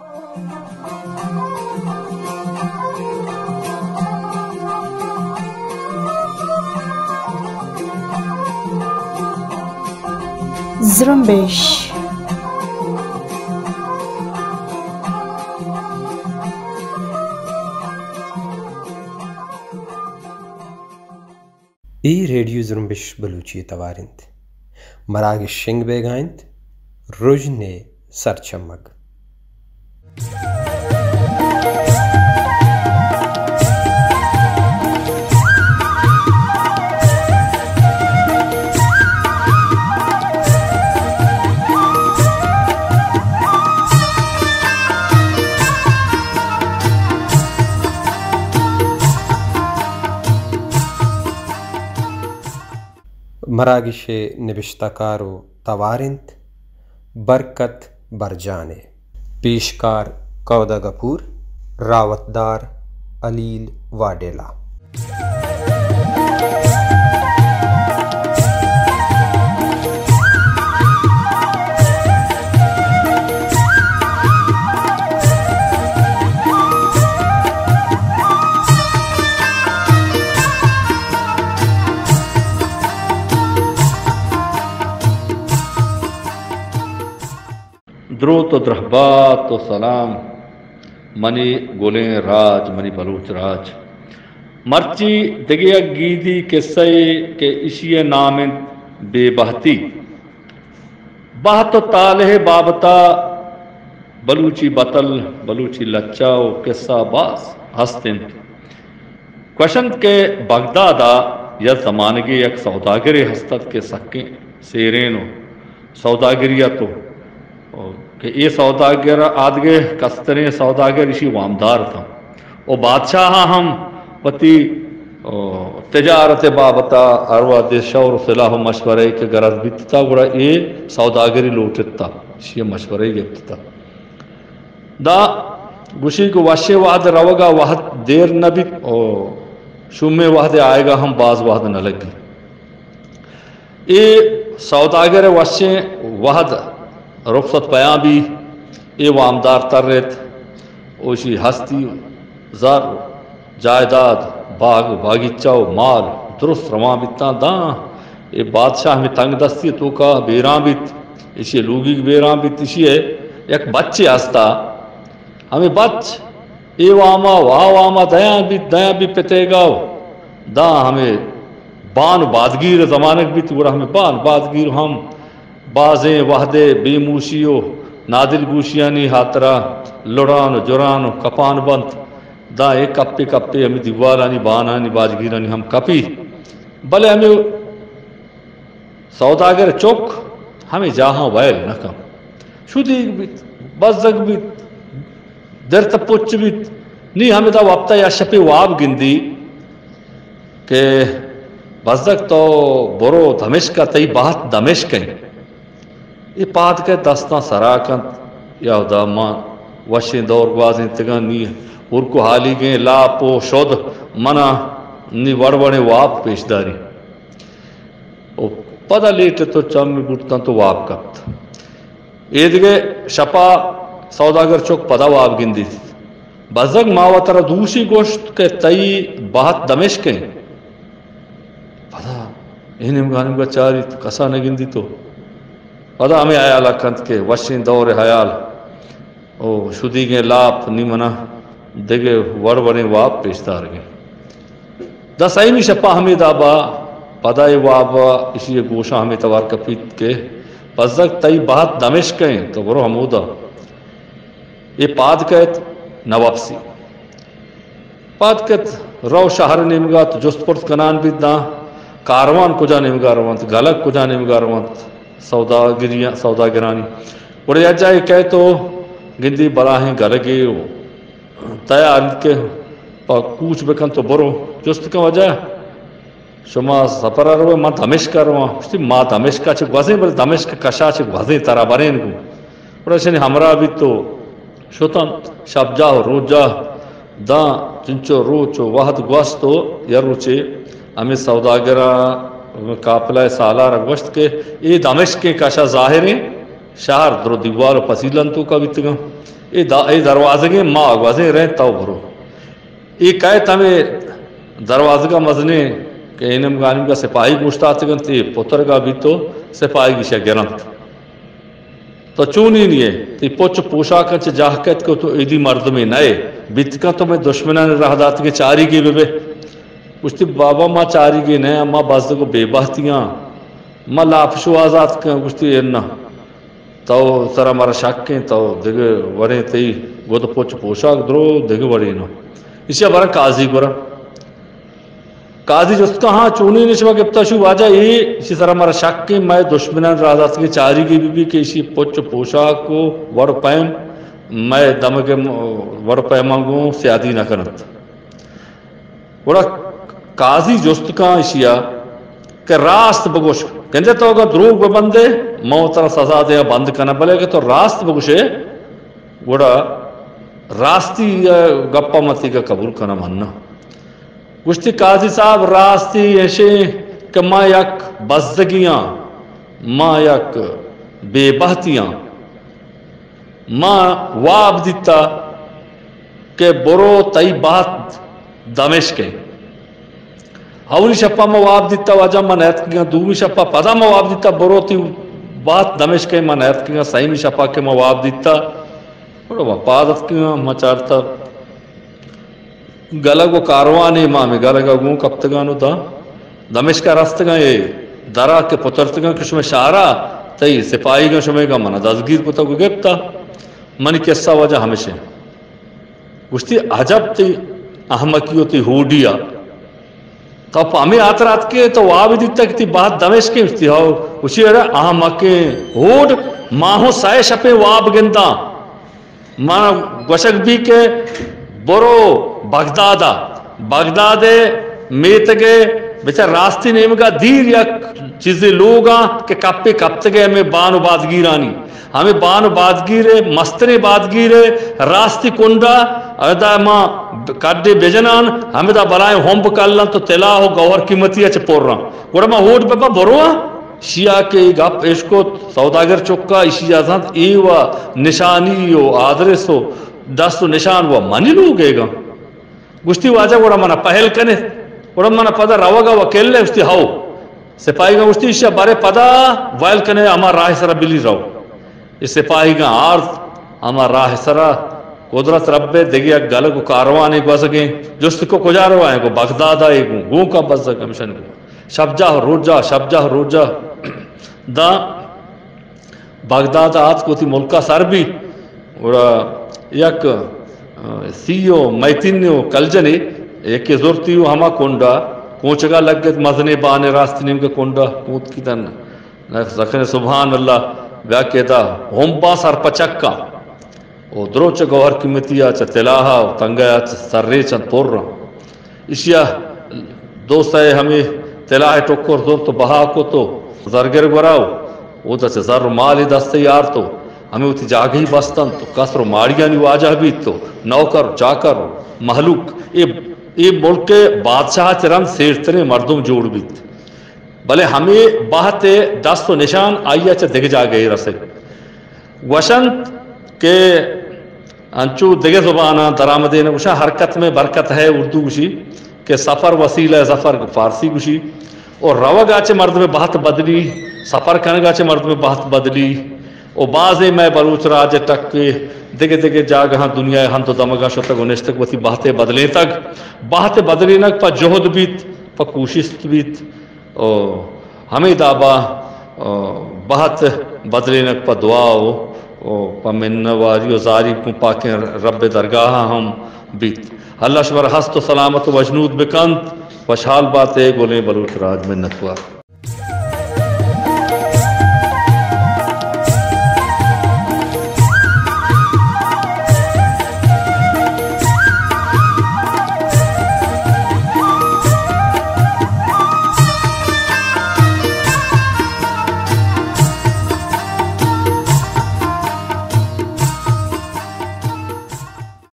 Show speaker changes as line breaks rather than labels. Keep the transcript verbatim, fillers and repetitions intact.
زرمبش
ای ریڈیو زرمبش بلوچی توارند مراگ شنگ بیگایند روجنے سرچمگ مراگش نبشتہ کارو توارند برکت برجانے پیشکار کودا گپور راوتدار علیل واڈیلا
درود و درحبات و سلام منی گولیں راج منی بلوچ راج مرچی دگیا گیدی قصے کے اشی نامند بے بہتی بہت تالہ بابتا بلوچی بطل بلوچی لچاو قصہ باز ہستن کوشند کے بغدادا یا زمانگی یک سوداگری ہستت کے سکیں سیرینو سوداگریتو کہ یہ سوداگر آدگے کستریں سوداگر اسی وامدار تھا او بادشاہ ہم پتی تجارت بابتا اروا دے شور صلاح مشورے کے غرض بیتتا گوڑا یہ سوداگری لوٹتا اسی مشورے گیتتا دا گوشی کو وشے وحد روگا وحد دیر نبی او شمے وحد آئے گا ہم باز وحد نہ لگی یہ سوداگر وشے وحد رخصت پیاں بھی اے وامدار تر رہت اوشی ہستی زر جائیداد باغ باغیچہ مال درست رواں بیتاں داں اے بادشاہ میں تنگ دستی تو کا بیران بیت اسی لوگی بیران بیت اسی ہے یک بچے ہستا ہمیں بچ اے واما واہ واما دیاں بیت دیاں بھی پتے گاو داں ہمیں بان بادگیر زمانک بیت گورا ہمیں بان بادگیر ہم بازیں وحدے بے موشیو نادل گوشیانی ہاترا لڑان جران کپان بند دا ایک کپے کپے ہمیں دیوالانی بانانی باجگیرانی ہم کپی بلے ہمیں سوداگر چوک ہمیں جہاں ویل نکم شدی بیت بزگ بیت درت پوچ بیت نہیں ہمیں دا وقتا یا شپی واب گندی کہ بزگ تو برو دمشق تی بہت دمشق ہیں یہ پاد کے دستاں سراکند یا دامان وشیں دور گوازیں تگان نہیں اور کو حالی گئیں لاپو شد منا نی وڑ وڑے واپ پیشداری او پدا لیٹ تو چم میں بوٹتاں تو واپ کپت ایدگے شپا سوداگر چوک پدا واپ گندی تھی بزگ ماواتر دوشی گوشت کے تئی بہت دمشق ہیں پدا انہم گانم گا چاری کسا نگندی تو پدا ہمیں آیا لکھند کے وشین دور حیال او شدی گئے لاپ نیمنا دگے وڑ وڑیں واپ پیشدار گئے دس ایمی شپا ہمیں دابا پدا ای وابا اسی گوشا ہمیں توار کپیت کے پزک تئی بہت دمشق ہیں تو برو حمودہ یہ پاد کہت نوابسی پاد کہت رو شہر نیمگا تو جست پرت کنان بیت دا کاروان کجا نیمگا روانت گلک کجا نیمگا روانت سوداگریاں سوداگرانی بڑے اجائے کہے تو گندی براہیں گلگے تیا کے کوچ بکن تو برو جست کا وجہ شما سفر روے ما دمشق رواں ما دمشق چھ وزیں بل دمشق کشا چھ وزیں ترا برین گو بڑا شنی ہمراہ بھی تو شتن شب جا روز جا دا چنچو روچو وحد گوستو یروچے ہمیں سوداگرہ قافلہ سالار گوشت کے یہ دمشق کے کشا ظاہر ہیں شہر درو دیوار و پسیلن تو کا بیتگا یہ دروازے ماں آگوازیں رہیں تو بھرو یہ کہے تمہیں دروازے کا مزنے کہ انم گانم کا سپاہی گوشتات گن تی پتر کا بھی تو سپاہی کی شا گرنت تو چونی نہیں ہے تی پوچھ پوشاکن چھ جاہکت کو تو ایدی مرد میں نئے بیتکا تو میں دشمنان رہ دات کے چاری گی بے بے کچھتی بابا ماں چاری گی نئے ماں بازدہ کو بے باہتیاں ماں لاپشو آزاد کن کچھتی اینا تو سرا مارا شک کن تو دیکھے وڑے تی گو تو پوچھ پوشاک درو دیکھے وڑے نا اسی بارا قاضی گورا قاضی جس کا ہاں چونی نشوہ گپتا شو واجہ یہ اسی طرح ہمارا شک کہ میں دشمنان رازات کے چاری کی بھی بھی کہ اسی پوچھ پوشاک کو وڑ پائم میں دم کے وڑ پائمانگوں سیادی نہ کرنت وڑا قاضی جست کا اشیا کہ راست بگوش کہنجے تو اگر دروگ ببندے موتر سزا دیا بند کرنا بلے کہ تو راست بگوشے وڑا راستی گپا متی کا قبول کرنا ماننا گشتی قاضی صاحب راستی ایشے کہ ما یک بزدگیاں ما یک بے بہتیاں ما واب دیتا کہ برو تئی بات دمشق ہے اولی شپا ما واب دیتا واجہ ما نیت کیا دومی شپا پدا ما واب دیتا برو تی بات دمشق ہے ما نیت کیا سائیمی شپا کے ما واب دیتا بڑا وپادت کیا ما چارتا گلگو کاروانے ماں میں گلگا گوں کپتگانو تا دمشق کا راستگاں یہ درا کے پترتگاں کشم شارا تئی سپاہی گا شمے گا منہ دازگیر کتا کو گپتا منی قصہ وجہ ہمیشہ گشتی عجب تی احمقیو تی ہوڈیا تو پامی آت رات کے تو وہاں بھی دیتا کہ تی بات دمشق کے تی ہو اسی رہا احمقیں ہوڈ ماہو سائے شپے واب گندا ماں گوشک بھی کے برو بغدادا بغداد میتگے بیچا راستی نیمگا دیر یا چیزیں لوگا کہ کپے کپتگے ہمیں بانو بادگیرانی ہمیں بانو بادگیرے مستنے بادگیرے راستی کنڈا ادا ماں کڈے بیجنان ہمیں دا بلائیں ہوم بکالن تو تلا ہو گوھر قیمتی اچھے پور رہا گوڑا ماں ہوٹ بابا بروا شیعہ کے گپ عشقو سوداگر چکا اسی آزاد ایوا نشانی ہو آدرس ہو دست و نشان وہ منی لوگے گا گشتی واجہ گوڑا منا پہل کنے گوڑا منا پدا روا گا وکیل لے گشتی ہاو سپاہی گا گشتی اشیا بارے پدا وائل کنے اما راہ سرا بلی رو اس سپاہی گا آرد اما راہ سرا قدرت رب دیگیا گلگو کاروانے گوا سکیں جست کو کجا رو آئے گو بغداد آئے گو گو کا بزا کمشن گو شب جاہ روج جا شب جاہ روج جا دا بغداد آت کو تھی ملکہ سر بھی اور یک سیو میتینیو کلجنی ایک زورتیو ہما کنڈا کونچگا لگ گئے مزنے بانے راستی نیم کے کنڈا پوت کی تن سکھنے سبحان اللہ بیا کہتا ہم با سر پچکا او دروچ گوھر قیمتیا چا تلاہا تنگیا چا سرے چند پور رہا اشیا دوست ہے ہمیں تلاہ ٹکر زور تو بہا کو تو زرگر گراؤ او تا چا زر مالی دستے یار تو ہمیں ہوتی جاگہ ہی بستن تو کسر و ماڑیانی واجہ بھی تو نوکر چاکر محلوق یہ ملک کے بادشاہ چرن سیرتنے مردم جوڑ بھی بلے ہمیں بہت دست و نشان آئیا چا دگ جا گئی رسے وشنت کے انچو دگے زبانہ درامدین گوشا حرکت میں برکت ہے اردو گوشی کہ سفر وسیلہ ظفر فارسی گوشی اور روا گاچے مرد میں بہت بدلی سفر کرنے گاچے مرد میں بہت بدلی او بازے میں بلوچ راج تک کے دگے دگے جاگہاں دنیا ہم تو دمگا شو تک انیش تک وتی بہتے بدلیں تک بہتے بدلیں تک پا جہد بیت پا کوشش بیت او ہمیں دابا بہت بدلیں تک پا دعا او پا منواری و زاری کو پاکیں رب درگاہ ہم بیت اللہ شبر ہست و سلامت و وجنود بکند وشحال بات ہے گولیں بلوچ راج میں نتوا